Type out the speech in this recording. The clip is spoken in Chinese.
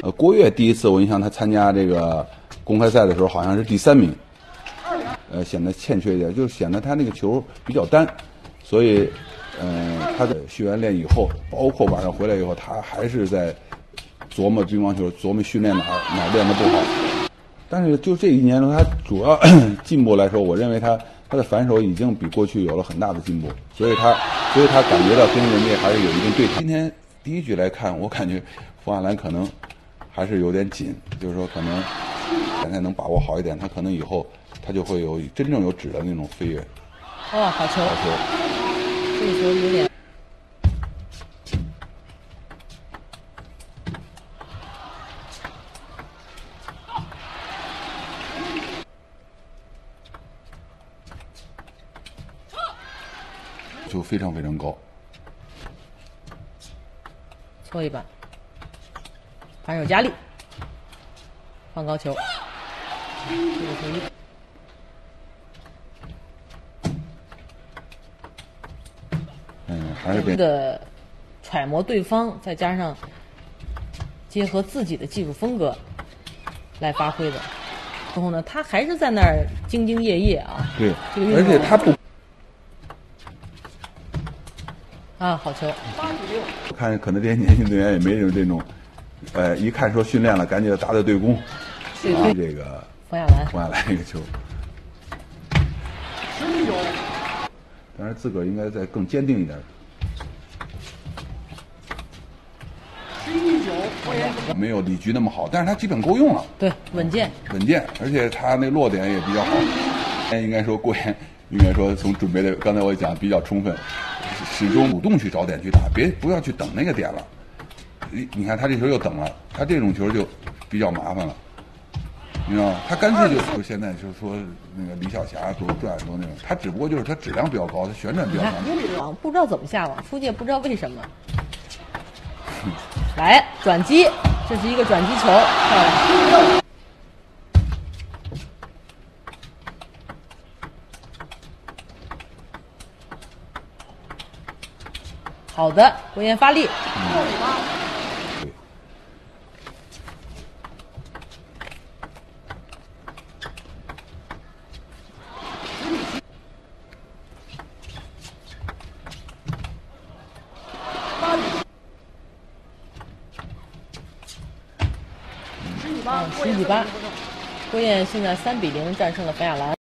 郭跃第一次我印象他参加这个公开赛的时候好像是第3名，显得欠缺一点，就是显得他那个球比较单，所以他的训完练以后，包括晚上回来以后，他还是在琢磨乒乓球，琢磨训练哪儿练得不好。但是就这1年中，他主要进步来说，我认为他的反手已经比过去有了很大的进步，所以他感觉到跟人家还是有一定对比。今天第1局来看，我感觉冯亚兰可能还是有点紧，就是说可能现在能把握好一点，他可能以后他就会有真正有质的那种飞跃。 哦，好球！ 好球！ 这个球有点。 就非常非常高， 搓一把，反手加力，放高球，这个球还是这个揣摩对方，再加上结合自己的技术风格来发挥的。然后呢，他还是在那儿兢兢业业啊。 对， 这个而且他不。 啊，好球！ 我看可能这些年轻队员也没有这种，一看说训练了，赶紧打打对攻，啊，这个冯亚兰这个球，但是自个儿应该再更坚定一点。没有李局那么好，但是他基本够用了。 对，稳健， 而且他那落点也比较好。应该说郭岩，应该说从准备的，刚才我讲比较充分。始终主动去找点去打，不要去等那个点了。你看他这球又等了，他这种球就比较麻烦了，你知道吗？他干脆就现在就是说那个李晓霞多转多那种，他只不过就是他质量比较高，他旋转比较长。 不知道怎么下网，出界不知道为什么。来转击，这是一个转击球，漂亮。好的，郭岩发力。10-8，郭岩现在3-0战胜了冯亚兰。